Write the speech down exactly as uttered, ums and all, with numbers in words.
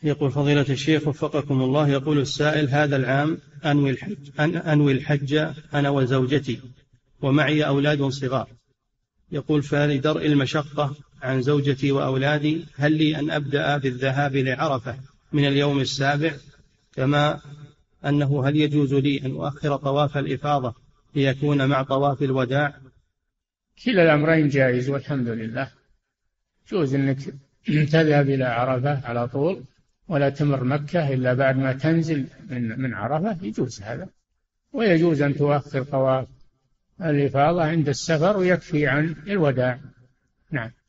يقول فضيلة الشيخ وفقكم الله، يقول السائل: هذا العام أنوي الحج, أن أنوي الحج أنا وزوجتي ومعي أولاد صغار. يقول: فلدرء المشقة عن زوجتي وأولادي هل لي أن أبدأ بالذهاب لعرفة من اليوم السابع، كما أنه هل يجوز لي أن أؤخر طواف الإفاضة ليكون مع طواف الوداع؟ كلا الأمرين جائز والحمد لله. جوز أنك تذهب إلى عرفة على طول ولا تمر مكة إلا بعد ما تنزل من من عرفة، يجوز هذا. ويجوز أن تؤخر طواف الإفاضة عند السفر ويكفي عن الوداع. نعم.